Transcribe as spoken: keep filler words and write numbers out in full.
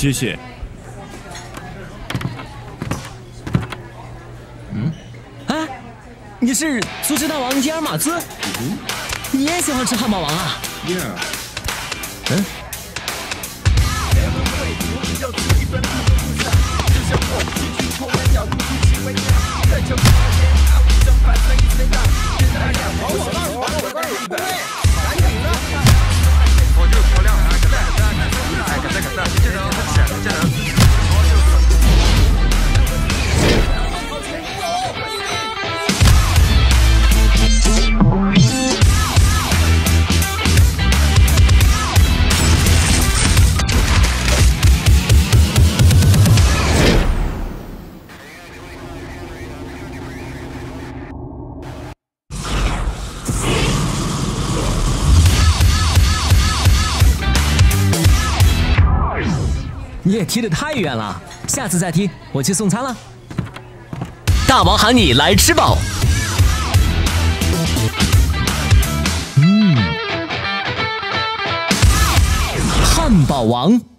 谢谢。 嗯，哎，你是足球大王伊尔马兹？嗯，你也喜欢吃汉堡王啊 ？Yeah。 嗯。 你也踢得太远了，下次再踢，我去送餐了。大王喊你来吃饱。嗯，汉堡王。